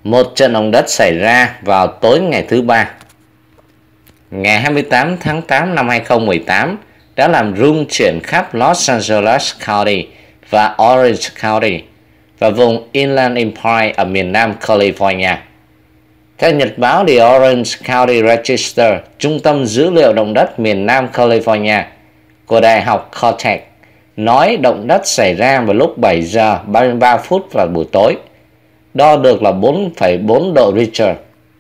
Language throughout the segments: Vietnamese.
Một trận động đất xảy ra vào tối ngày thứ Ba, ngày 28 tháng 8 năm 2018 đã làm rung chuyển khắp Los Angeles County và Orange County và vùng Inland Empire ở miền Nam California. Theo nhật báo The Orange County Register, trung tâm dữ liệu động đất miền Nam California của Đại học Caltech nói động đất xảy ra vào lúc 7 giờ 33 phút vào buổi tối, đo được là 4,4 độ Richter,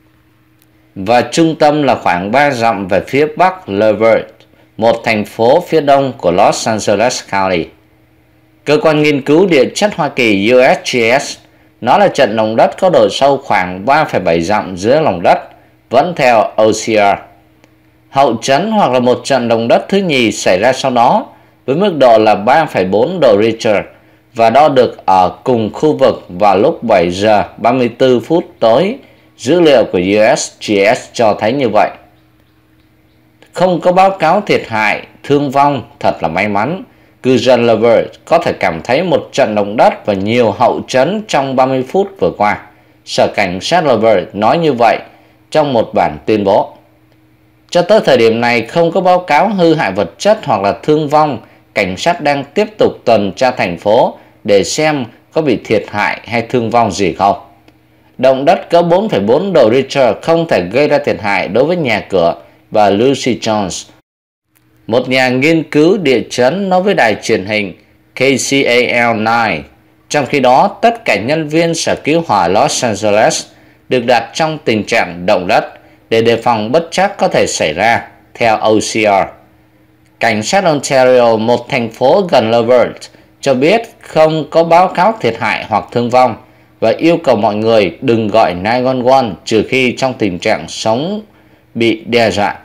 và trung tâm là khoảng 3 dặm về phía bắc Levert, một thành phố phía đông của Los Angeles County. Cơ quan nghiên cứu địa chất Hoa Kỳ USGS nói là trận động đất có độ sâu khoảng 3,7 dặm dưới lòng đất, vẫn theo OCR. Hậu chấn hoặc là một trận động đất thứ nhì xảy ra sau đó với mức độ là 3,4 độ Richter và đo được ở cùng khu vực vào lúc 7 giờ 34 phút tối. Dữ liệu của USGS cho thấy như vậy. Không có báo cáo thiệt hại, thương vong, thật là may mắn. Cư dân Levert có thể cảm thấy một trận động đất và nhiều hậu chấn trong 30 phút vừa qua. Sở cảnh sát Levert nói như vậy trong một bản tuyên bố. Cho tới thời điểm này không có báo cáo hư hại vật chất hoặc là thương vong. Cảnh sát đang tiếp tục tuần tra thành phố để xem có bị thiệt hại hay thương vong gì không. Động đất cỡ 4,4 độ Richter không thể gây ra thiệt hại đối với nhà cửa, bà Lucy Jones, một nhà nghiên cứu địa chấn, nói với đài truyền hình KCAL9. Trong khi đó, tất cả nhân viên sở cứu hỏa Los Angeles được đặt trong tình trạng động đất để đề phòng bất trắc có thể xảy ra, theo OCR. Cảnh sát Ontario, một thành phố gần Levert, cho biết không có báo cáo thiệt hại hoặc thương vong và yêu cầu mọi người đừng gọi 911 trừ khi trong tình trạng sống bị đe dọa.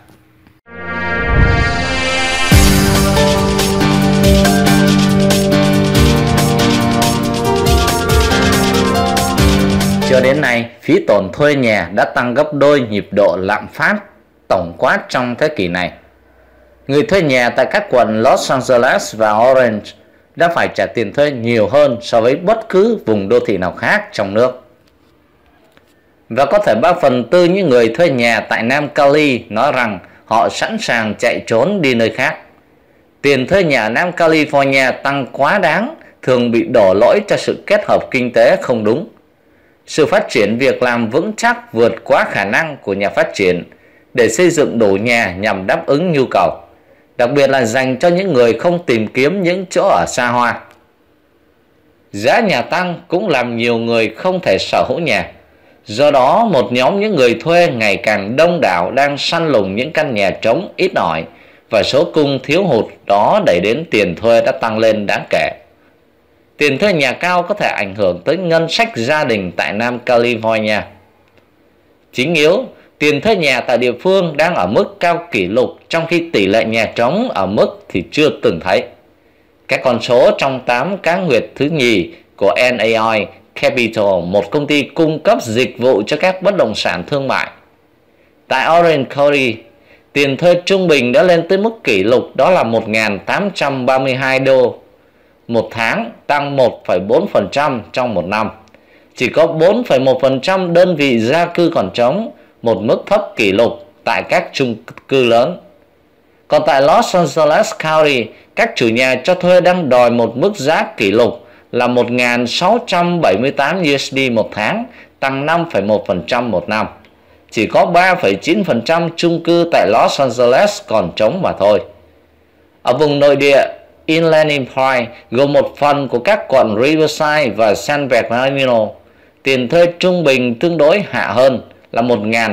Cho đến nay, phí tổn thuê nhà đã tăng gấp đôi nhịp độ lạm phát tổng quát trong thế kỷ này. Người thuê nhà tại các quận Los Angeles và Orange đã phải trả tiền thuê nhiều hơn so với bất cứ vùng đô thị nào khác trong nước. Và có thể 3/4 những người thuê nhà tại Nam Cali nói rằng họ sẵn sàng chạy trốn đi nơi khác. Tiền thuê nhà Nam California tăng quá đáng thường bị đổ lỗi cho sự kết hợp kinh tế không đúng. Sự phát triển việc làm vững chắc vượt quá khả năng của nhà phát triển để xây dựng đủ nhà nhằm đáp ứng nhu cầu, đặc biệt là dành cho những người không tìm kiếm những chỗ ở xa hoa. Giá nhà tăng cũng làm nhiều người không thể sở hữu nhà. Do đó, một nhóm những người thuê ngày càng đông đảo đang săn lùng những căn nhà trống ít ỏi, và số cung thiếu hụt đó đẩy đến tiền thuê đã tăng lên đáng kể. Tiền thuê nhà cao có thể ảnh hưởng tới ngân sách gia đình tại Nam California. Chính yếu, tiền thuê nhà tại địa phương đang ở mức cao kỷ lục trong khi tỷ lệ nhà trống ở mức thì chưa từng thấy. Các con số trong 8 cá nguyệt thứ nhì của NAI Capital, một công ty cung cấp dịch vụ cho các bất động sản thương mại. Tại Orange County, tiền thuê trung bình đã lên tới mức kỷ lục, đó là 1.832 đô một tháng, tăng 1,4% trong một năm. Chỉ có 4,1% đơn vị gia cư còn trống, một mức thấp kỷ lục tại các chung cư lớn. Còn tại Los Angeles County, các chủ nhà cho thuê đang đòi một mức giá kỷ lục là 1.678 USD một tháng, tăng 5,1% một năm. Chỉ có 3,9% chung cư tại Los Angeles còn trống mà thôi. Ở vùng nội địa, Inland Empire gồm một phần của các quận Riverside và San Bernardino, tiền thuê trung bình tương đối hạ hơn là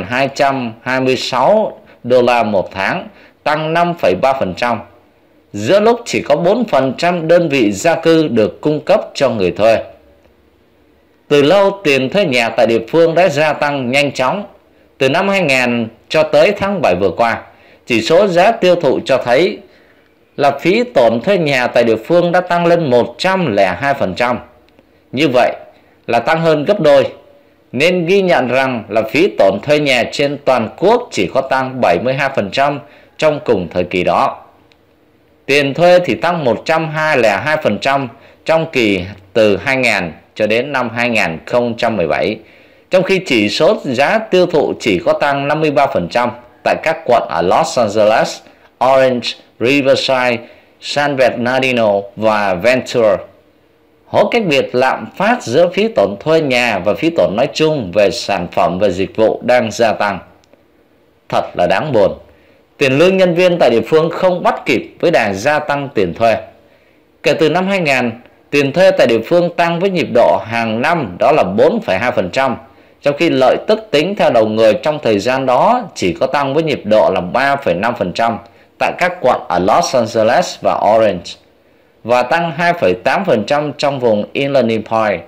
1.226 đô la một tháng, tăng 5,3%. Giữa lúc chỉ có 4% đơn vị gia cư được cung cấp cho người thuê. Từ lâu, tiền thuê nhà tại địa phương đã gia tăng nhanh chóng. Từ năm 2000 cho tới tháng 7 vừa qua, chỉ số giá tiêu thụ cho thấy là phí tổn thuê nhà tại địa phương đã tăng lên 102%. Như vậy là tăng hơn gấp đôi, nên ghi nhận rằng là phí tổn thuê nhà trên toàn quốc chỉ có tăng 72% trong cùng thời kỳ đó. Tiền thuê thì tăng 102% trong kỳ từ 2000 cho đến năm 2017, trong khi chỉ số giá tiêu thụ chỉ có tăng 53% tại các quận ở Los Angeles, Orange, Riverside, San Bernardino và Ventura. Hỗ cách biệt lạm phát giữa phí tổn thuê nhà và phí tổn nói chung về sản phẩm và dịch vụ đang gia tăng. Thật là đáng buồn. Tiền lương nhân viên tại địa phương không bắt kịp với đà gia tăng tiền thuê. Kể từ năm 2000, tiền thuê tại địa phương tăng với nhịp độ hàng năm đó là 4,2%, trong khi lợi tức tính theo đầu người trong thời gian đó chỉ có tăng với nhịp độ là 3,5% tại các quận ở Los Angeles và Orange, và tăng 2,8% trong vùng Inland Empire.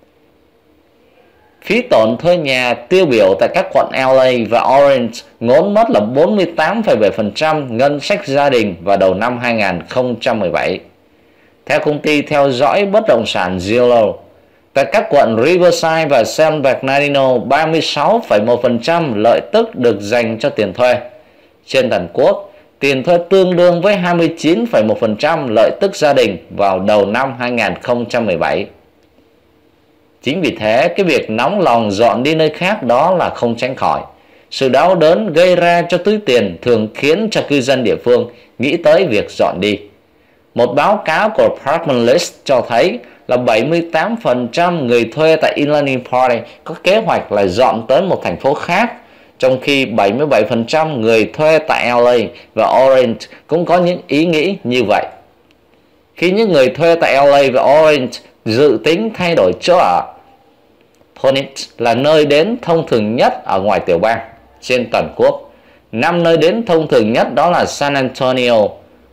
Phí tổn thuê nhà tiêu biểu tại các quận LA và Orange ngốn mất là 48,7% ngân sách gia đình vào đầu năm 2017. Theo công ty theo dõi bất động sản Zillow, tại các quận Riverside và San Bernardino, 36,1% lợi tức được dành cho tiền thuê. Trên toàn quốc, tiền thuê tương đương với 29,1% lợi tức gia đình vào đầu năm 2017. Chính vì thế, cái việc nóng lòng dọn đi nơi khác đó là không tránh khỏi. Sự đau đớn gây ra cho túi tiền thường khiến cho cư dân địa phương nghĩ tới việc dọn đi. Một báo cáo của Apartment List cho thấy là 78% người thuê tại Inland Empire có kế hoạch là dọn tới một thành phố khác, trong khi 77% người thuê tại LA và Orange cũng có những ý nghĩ như vậy. Khi những người thuê tại LA và Orange dự tính thay đổi chỗ ở, Phoenix là nơi đến thông thường nhất ở ngoài tiểu bang. Trên toàn quốc, 5 nơi đến thông thường nhất đó là San Antonio,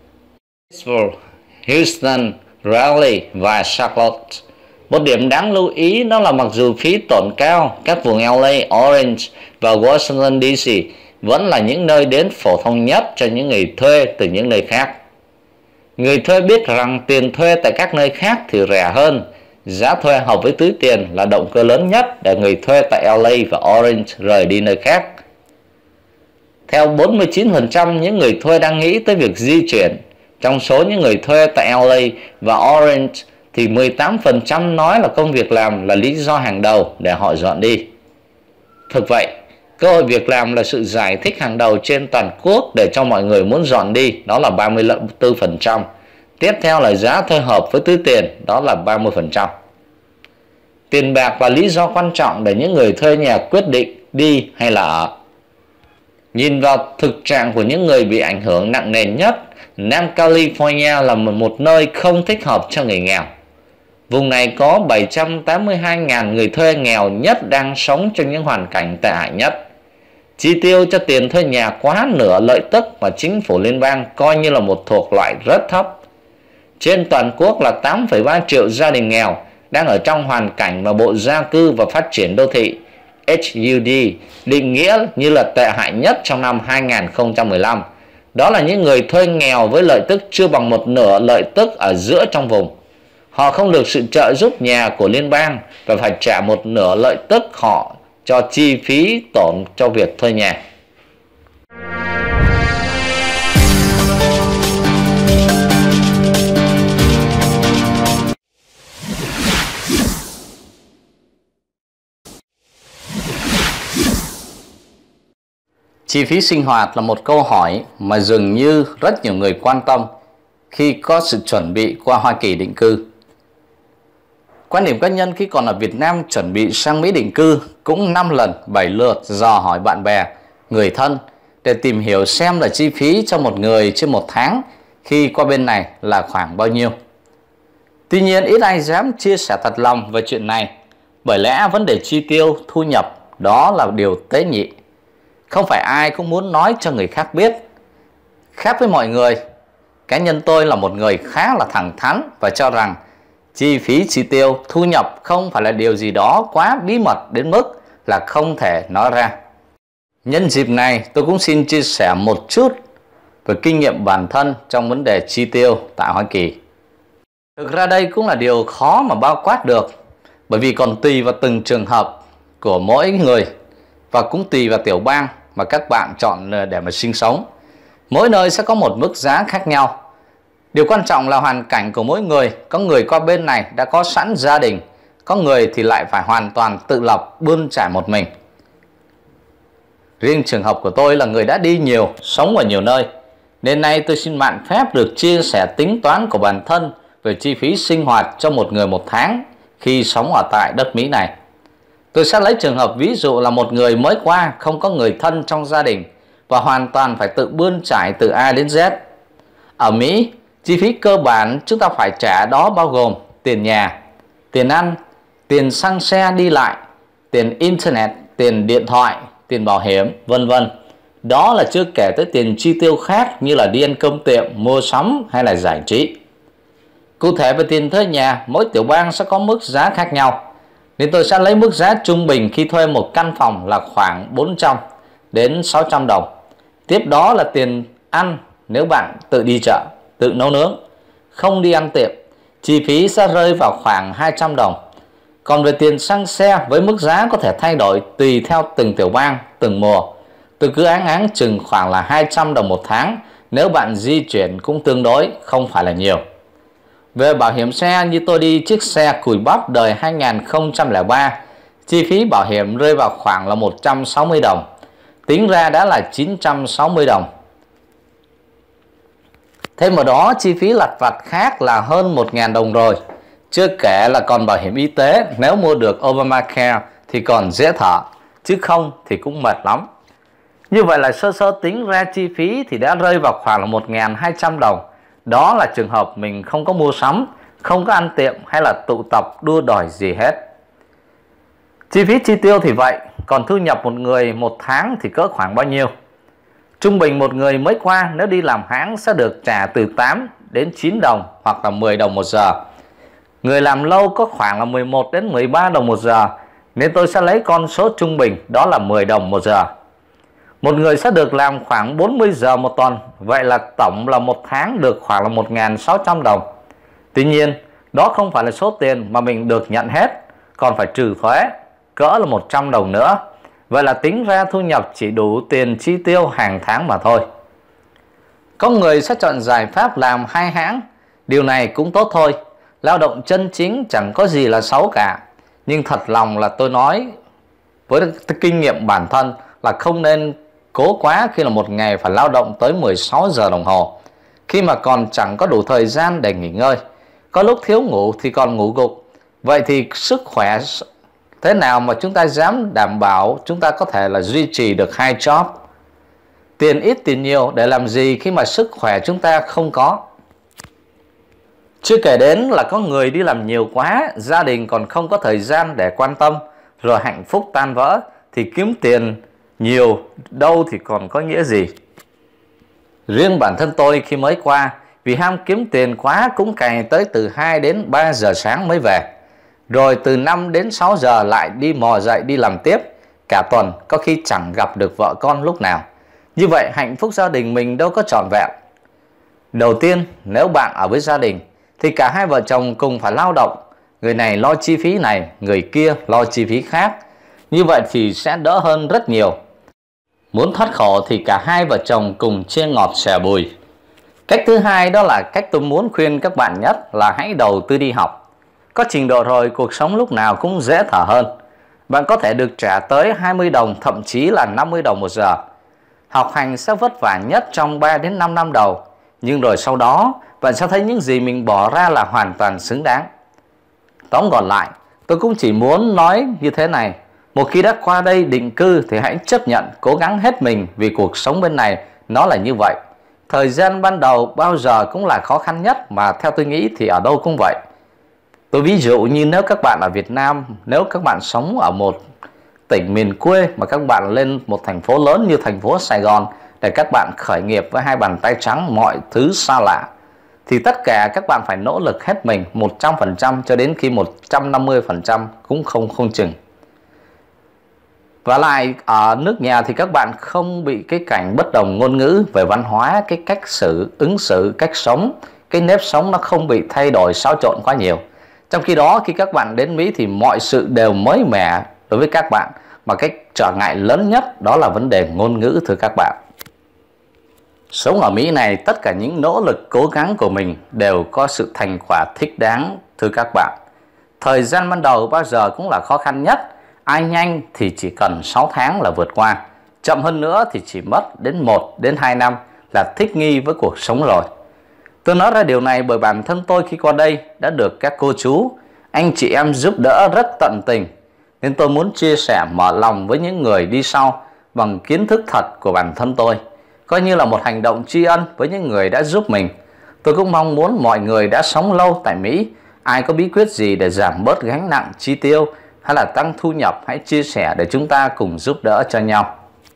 Houston, Raleigh và Charlotte. Một điểm đáng lưu ý đó là mặc dù phí tổn cao, các vùng LA, Orange và Washington DC vẫn là những nơi đến phổ thông nhất cho những người thuê từ những nơi khác. Người thuê biết rằng tiền thuê tại các nơi khác thì rẻ hơn. Giá thuê hợp với túi tiền là động cơ lớn nhất để người thuê tại LA và Orange rời đi nơi khác. Theo 49% những người thuê đang nghĩ tới việc di chuyển. Trong số những người thuê tại LA và Orange thì 18% nói là công việc làm là lý do hàng đầu để họ dọn đi. Thực vậy, cơ hội việc làm là sự giải thích hàng đầu trên toàn quốc để cho mọi người muốn dọn đi, đó là 34%. Tiếp theo là giá thuê hợp với túi tiền, đó là 30%. Tiền bạc là lý do quan trọng để những người thuê nhà quyết định đi hay là ở. Nhìn vào thực trạng của những người bị ảnh hưởng nặng nề nhất, Nam California là một nơi không thích hợp cho người nghèo. Vùng này có 782.000 người thuê nghèo nhất đang sống trong những hoàn cảnh tệ hại nhất. Chi tiêu cho tiền thuê nhà quá nửa lợi tức mà chính phủ liên bang coi như là một thuộc loại rất thấp. Trên toàn quốc là 8,3 triệu gia đình nghèo đang ở trong hoàn cảnh mà Bộ Gia cư và Phát triển Đô thị HUD định nghĩa như là tệ hại nhất trong năm 2015. Đó là những người thuê nghèo với lợi tức chưa bằng một nửa lợi tức ở giữa trong vùng. Họ không được sự trợ giúp nhà của liên bang và phải trả một nửa lợi tức họ cho chi phí tổn cho việc thuê nhà. Chi phí sinh hoạt là một câu hỏi mà dường như rất nhiều người quan tâm khi có sự chuẩn bị qua Hoa Kỳ định cư. Quan điểm cá nhân khi còn ở Việt Nam chuẩn bị sang Mỹ định cư cũng 5 lần 7 lượt dò hỏi bạn bè, người thân để tìm hiểu xem là chi phí cho một người trên một tháng khi qua bên này là khoảng bao nhiêu. Tuy nhiên ít ai dám chia sẻ thật lòng về chuyện này, bởi lẽ vấn đề chi tiêu, thu nhập đó là điều tế nhị. Không phải ai cũng muốn nói cho người khác biết. Khác với mọi người, cá nhân tôi là một người khá là thẳng thắn và cho rằng chi phí chi tiêu, thu nhập không phải là điều gì đó quá bí mật đến mức là không thể nói ra. Nhân dịp này tôi cũng xin chia sẻ một chút về kinh nghiệm bản thân trong vấn đề chi tiêu tại Hoa Kỳ. Thực ra đây cũng là điều khó mà bao quát được, bởi vì còn tùy vào từng trường hợp của mỗi người và cũng tùy vào tiểu bang mà các bạn chọn để mà sinh sống. Mỗi nơi sẽ có một mức giá khác nhau. Điều quan trọng là hoàn cảnh của mỗi người. Có người qua bên này đã có sẵn gia đình, có người thì lại phải hoàn toàn tự lập, bươn trải một mình. Riêng trường hợp của tôi là người đã đi nhiều, sống ở nhiều nơi, nên nay tôi xin mạn phép được chia sẻ tính toán của bản thân về chi phí sinh hoạt cho một người một tháng khi sống ở tại đất Mỹ này. Tôi sẽ lấy trường hợp ví dụ là một người mới qua, không có người thân trong gia đình và hoàn toàn phải tự bươn trải từ A đến Z. Ở Mỹ, chi phí cơ bản chúng ta phải trả đó bao gồm tiền nhà, tiền ăn, tiền xăng xe đi lại, tiền internet, tiền điện thoại, tiền bảo hiểm, vân vân. Đó là chưa kể tới tiền chi tiêu khác như là đi ăn cơm tiệm, mua sắm hay là giải trí. Cụ thể về tiền thuê nhà, mỗi tiểu bang sẽ có mức giá khác nhau, nên tôi sẽ lấy mức giá trung bình khi thuê một căn phòng là khoảng 400 đến 600 đồng. Tiếp đó là tiền ăn nếu bạn tự đi chợ, tự nấu nướng, không đi ăn tiệm, chi phí sẽ rơi vào khoảng 200 đồng. Còn về tiền xăng xe với mức giá có thể thay đổi tùy theo từng tiểu bang, từng mùa. Tôi cứ áng chừng khoảng là 200 đồng một tháng nếu bạn di chuyển cũng tương đối, không phải là nhiều. Về bảo hiểm xe, như tôi đi chiếc xe cùi bắp đời 2003, chi phí bảo hiểm rơi vào khoảng là 160 đồng. Tính ra đã là 960 đồng. Thêm vào đó, chi phí lặt vặt khác là hơn 1.000 đồng rồi. Chưa kể là còn bảo hiểm y tế, nếu mua được Obamacare thì còn dễ thở, chứ không thì cũng mệt lắm. Như vậy là sơ sơ tính ra chi phí thì đã rơi vào khoảng là 1.200 đồng. Đó là trường hợp mình không có mua sắm, không có ăn tiệm hay là tụ tập đua đòi gì hết. Chi phí chi tiêu thì vậy, còn thu nhập một người một tháng thì cỡ khoảng bao nhiêu? Trung bình một người mới qua nếu đi làm hãng sẽ được trả từ 8 đến 9 đồng hoặc là 10 đồng một giờ. Người làm lâu có khoảng là 11 đến 13 đồng một giờ, nên tôi sẽ lấy con số trung bình đó là 10 đồng một giờ. Một người sẽ được làm khoảng 40 giờ một tuần, vậy là tổng là một tháng được khoảng là 1.600 đồng. Tuy nhiên, đó không phải là số tiền mà mình được nhận hết, còn phải trừ thuế, cỡ là 100 đồng nữa. Vậy là tính ra thu nhập chỉ đủ tiền chi tiêu hàng tháng mà thôi. Có người sẽ chọn giải pháp làm hai hãng, điều này cũng tốt thôi. Lao động chân chính chẳng có gì là xấu cả. Nhưng thật lòng là tôi nói với kinh nghiệm bản thân là không nên cố quá khi là một ngày phải lao động tới 16 giờ đồng hồ, khi mà còn chẳng có đủ thời gian để nghỉ ngơi. Có lúc thiếu ngủ thì còn ngủ gục. Vậy thì sức khỏe thế nào mà chúng ta dám đảm bảo chúng ta có thể là duy trì được hai job? Tiền ít tiền nhiều để làm gì khi mà sức khỏe chúng ta không có? Chưa kể đến là có người đi làm nhiều quá, gia đình còn không có thời gian để quan tâm, rồi hạnh phúc tan vỡ thì kiếm tiền nhiều đâu thì còn có nghĩa gì. Riêng bản thân tôi khi mới qua, vì ham kiếm tiền quá cũng cày tới từ 2 đến 3 giờ sáng mới về. Rồi từ 5 đến 6 giờ lại đi mò dậy đi làm tiếp. Cả tuần có khi chẳng gặp được vợ con lúc nào. Như vậy hạnh phúc gia đình mình đâu có trọn vẹn. Đầu tiên, nếu bạn ở với gia đình thì cả hai vợ chồng cùng phải lao động. Người này lo chi phí này, người kia lo chi phí khác. Như vậy thì sẽ đỡ hơn rất nhiều. Muốn thoát khổ thì cả hai vợ chồng cùng chia ngọt sẻ bùi. Cách thứ hai đó là cách tôi muốn khuyên các bạn nhất là hãy đầu tư đi học. Có trình độ rồi cuộc sống lúc nào cũng dễ thở hơn. Bạn có thể được trả tới 20 đồng thậm chí là 50 đồng một giờ. Học hành sẽ vất vả nhất trong 3 đến 5 năm đầu. Nhưng rồi sau đó bạn sẽ thấy những gì mình bỏ ra là hoàn toàn xứng đáng. Tóm gọn lại, tôi cũng chỉ muốn nói như thế này. Một khi đã qua đây định cư thì hãy chấp nhận cố gắng hết mình vì cuộc sống bên này nó là như vậy. Thời gian ban đầu bao giờ cũng là khó khăn nhất mà theo tôi nghĩ thì ở đâu cũng vậy. Tôi ví dụ như nếu các bạn ở Việt Nam, nếu các bạn sống ở một tỉnh miền quê mà các bạn lên một thành phố lớn như thành phố Sài Gòn để các bạn khởi nghiệp với hai bàn tay trắng mọi thứ xa lạ, thì tất cả các bạn phải nỗ lực hết mình 100% cho đến khi 150% cũng không chừng. Và lại ở nước nhà thì các bạn không bị cái cảnh bất đồng ngôn ngữ về văn hóa, cái cách ứng xử, cách sống, cái nếp sống nó không bị thay đổi xáo trộn quá nhiều. Trong khi đó khi các bạn đến Mỹ thì mọi sự đều mới mẻ đối với các bạn, mà cái trở ngại lớn nhất đó là vấn đề ngôn ngữ thưa các bạn. Sống ở Mỹ này, tất cả những nỗ lực cố gắng của mình đều có sự thành quả thích đáng thưa các bạn. Thời gian ban đầu bao giờ cũng là khó khăn nhất. Ai nhanh thì chỉ cần 6 tháng là vượt qua, chậm hơn nữa thì chỉ mất đến 1 đến 2 năm là thích nghi với cuộc sống rồi. Tôi nói ra điều này bởi bản thân tôi khi qua đây đã được các cô chú, anh chị em giúp đỡ rất tận tình, nên tôi muốn chia sẻ mở lòng với những người đi sau bằng kiến thức thật của bản thân tôi, coi như là một hành động tri ân với những người đã giúp mình. Tôi cũng mong muốn mọi người đã sống lâu tại Mỹ, ai có bí quyết gì để giảm bớt gánh nặng chi tiêu hay là tăng thu nhập, hãy chia sẻ để chúng ta cùng giúp đỡ cho nhau.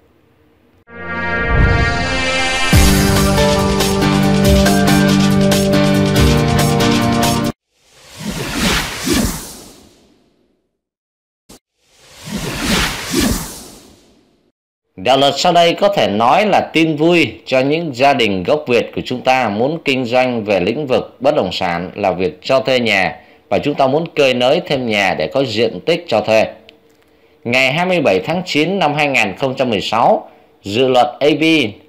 Đạo luật sau đây có thể nói là tin vui cho những gia đình gốc Việt của chúng ta muốn kinh doanh về lĩnh vực bất động sản là việc cho thuê nhà, và chúng ta muốn cơi nới thêm nhà để có diện tích cho thuê. Ngày 27 tháng 9 năm 2016, dự luật AB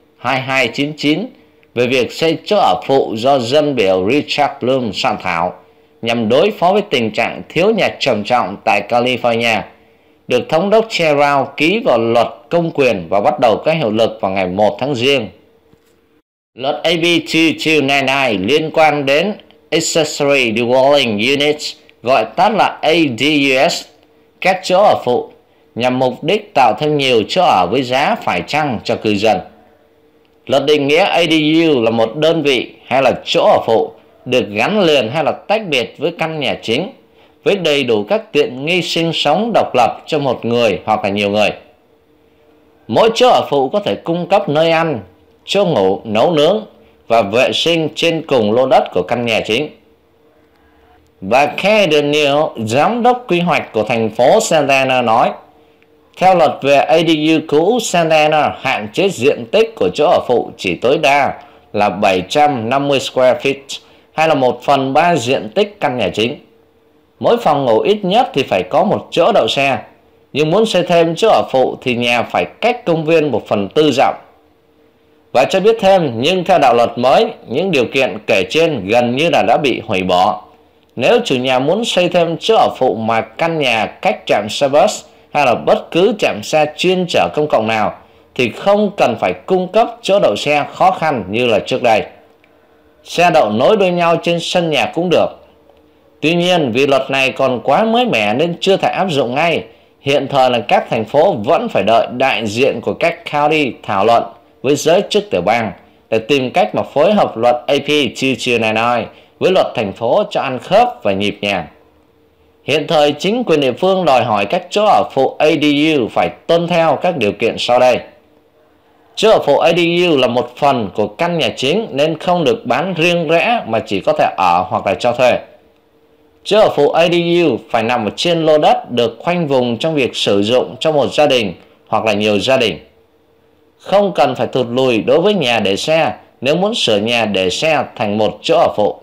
2299 về việc xây chỗ ở phụ do dân biểu Richard Bloom soạn thảo nhằm đối phó với tình trạng thiếu nhà trầm trọng tại California, được Thống đốc Che Rao ký vào luật công quyền và bắt đầu có hiệu lực vào ngày 1 tháng Giêng. Luật AB 2299 liên quan đến Accessory Dwelling Units, gọi tắt là ADUS, các chỗ ở phụ, nhằm mục đích tạo thêm nhiều chỗ ở với giá phải chăng cho cư dân. Luật định nghĩa ADU là một đơn vị hay là chỗ ở phụ được gắn liền hay là tách biệt với căn nhà chính, với đầy đủ các tiện nghi sinh sống độc lập cho một người hoặc là nhiều người. Mỗi chỗ ở phụ có thể cung cấp nơi ăn, chỗ ngủ, nấu nướng và vệ sinh trên cùng lô đất của căn nhà chính. Bà Kay Daniel, giám đốc quy hoạch của thành phố Santa Ana nói, theo luật về ADU cũ, Santa Ana hạn chế diện tích của chỗ ở phụ chỉ tối đa là 750 square feet, hay là 1/3 diện tích căn nhà chính. Mỗi phòng ngủ ít nhất thì phải có một chỗ đậu xe, nhưng muốn xây thêm chỗ ở phụ thì nhà phải cách công viên 1/4 dặm. Và cho biết thêm, nhưng theo đạo luật mới, những điều kiện kể trên gần như là đã bị hủy bỏ. Nếu chủ nhà muốn xây thêm chỗ ở phụ mà căn nhà cách trạm xe bus hay là bất cứ trạm xe chuyên chở công cộng nào thì không cần phải cung cấp chỗ đậu xe khó khăn như là trước đây. Xe đậu nối đuôi nhau trên sân nhà cũng được. Tuy nhiên, vì luật này còn quá mới mẻ nên chưa thể áp dụng ngay. Hiện thời là các thành phố vẫn phải đợi đại diện của các county thảo luận với giới chức tiểu bang để tìm cách mà phối hợp luật AP 2299 với luật thành phố cho ăn khớp và nhịp nhàng. Hiện thời chính quyền địa phương đòi hỏi các chỗ ở phụ ADU phải tuân theo các điều kiện sau đây. Chỗ ở phụ ADU là một phần của căn nhà chính nên không được bán riêng rẽ mà chỉ có thể ở hoặc là cho thuê. Chỗ ở phụ ADU phải nằm ở trên lô đất được khoanh vùng trong việc sử dụng cho một gia đình hoặc là nhiều gia đình. Không cần phải thụt lùi đối với nhà để xe nếu muốn sửa nhà để xe thành một chỗ ở phụ.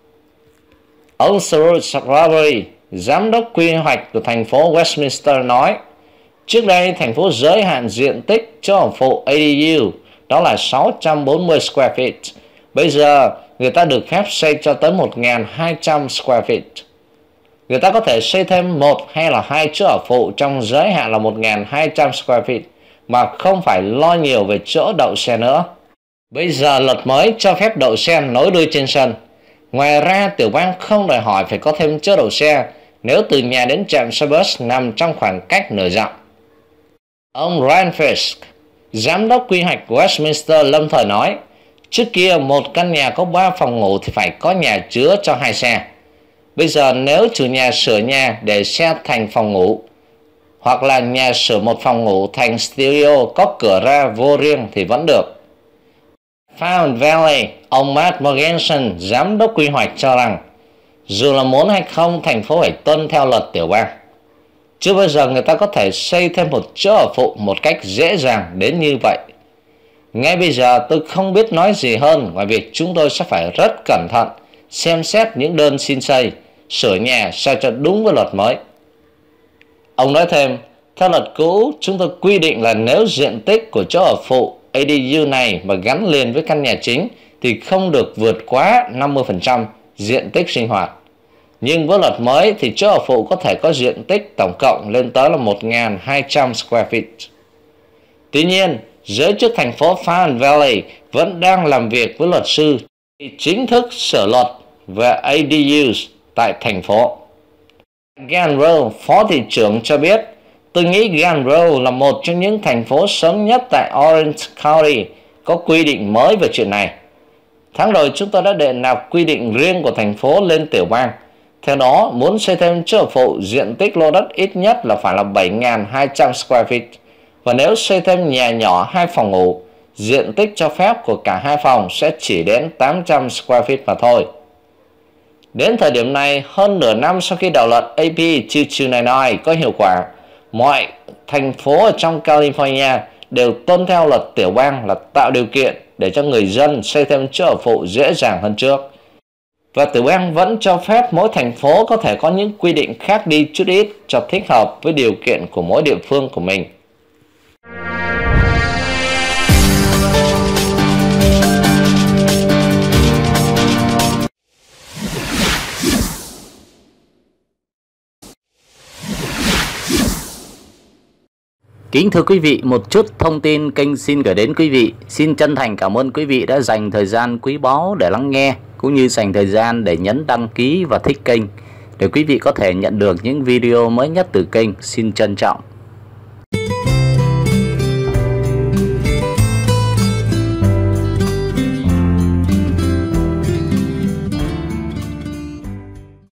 Ông Sarah Strawberry, giám đốc quy hoạch của thành phố Westminster nói, trước đây thành phố giới hạn diện tích chỗ ở phụ ADU đó là 640 square feet. Bây giờ người ta được phép xây cho tới 1.200 square feet. Người ta có thể xây thêm 1 hay là 2 chỗ ở phụ trong giới hạn là 1.200 square feet mà không phải lo nhiều về chỗ đậu xe nữa. Bây giờ luật mới cho phép đậu xe nối đuôi trên sân. Ngoài ra, tiểu bang không đòi hỏi phải có thêm chỗ đậu xe nếu từ nhà đến trạm xe bus nằm trong khoảng cách nửa dặm. Ông Ryan Fisk, giám đốc quy hoạch Westminster lâm thời nói, trước kia một căn nhà có 3 phòng ngủ thì phải có nhà chứa cho 2 xe. Bây giờ nếu chủ nhà sửa nhà để xe thành phòng ngủ hoặc là nhà sửa một phòng ngủ thành studio có cửa ra vô riêng thì vẫn được. Found Valley, ông Matt Morganson, giám đốc quy hoạch cho rằng dù là muốn hay không, thành phố phải tuân theo luật tiểu bang. Chưa bao giờ người ta có thể xây thêm một chỗ ở phụ một cách dễ dàng đến như vậy. Ngay bây giờ tôi không biết nói gì hơn ngoài việc chúng tôi sẽ phải rất cẩn thận xem xét những đơn xin xây, sửa nhà sao cho đúng với luật mới. Ông nói thêm, theo luật cũ chúng tôi quy định là nếu diện tích của chỗ ở phụ ADU này mà gắn liền với căn nhà chính thì không được vượt quá 50% diện tích sinh hoạt. Nhưng với luật mới thì chỗ ở phụ có thể có diện tích tổng cộng lên tới là 1.200 square feet. Tuy nhiên, giới chức thành phố Fun Valley vẫn đang làm việc với luật sư chính thức sửa luật về ADUs tại thành phố. Grand Row, phó thị trưởng cho biết, tôi nghĩ Grand Row là một trong những thành phố sớm nhất tại Orange County có quy định mới về chuyện này. Tháng rồi chúng tôi đã đệ nạp quy định riêng của thành phố lên tiểu bang. Theo đó, muốn xây thêm chỗ ở phụ, diện tích lô đất ít nhất là phải là 7.200 square feet. Và nếu xây thêm nhà nhỏ 2 phòng ngủ, diện tích cho phép của cả 2 phòng sẽ chỉ đến 800 square feet mà thôi. Đến thời điểm này, hơn nửa năm sau khi đạo luật AB 2299 có hiệu quả, mọi thành phố ở trong California đều tuân theo luật tiểu bang là tạo điều kiện để cho người dân xây thêm chỗ ở phụ dễ dàng hơn trước. Và tiểu bang vẫn cho phép mỗi thành phố có thể có những quy định khác đi chút ít cho thích hợp với điều kiện của mỗi địa phương của mình. Kính thưa quý vị, một chút thông tin kênh xin gửi đến quý vị. Xin chân thành cảm ơn quý vị đã dành thời gian quý báu để lắng nghe, cũng như dành thời gian để nhấn đăng ký và thích kênh, để quý vị có thể nhận được những video mới nhất từ kênh. Xin trân trọng.